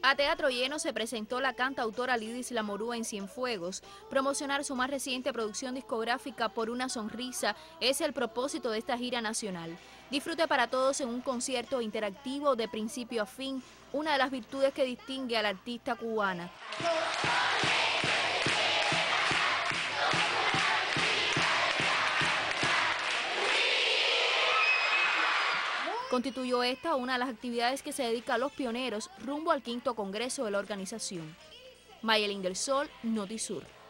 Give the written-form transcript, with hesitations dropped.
A teatro lleno se presentó la cantautora Lidis Lamorúa en Cienfuegos. Promocionar su más reciente producción discográfica Por una sonrisa es el propósito de esta gira nacional. Disfrute para todos en un concierto interactivo de principio a fin, una de las virtudes que distingue a la artista cubana. Constituyó esta una de las actividades que se dedica a los pioneros rumbo al 5º Congreso de la organización. Mayelín del Sol, Notisur.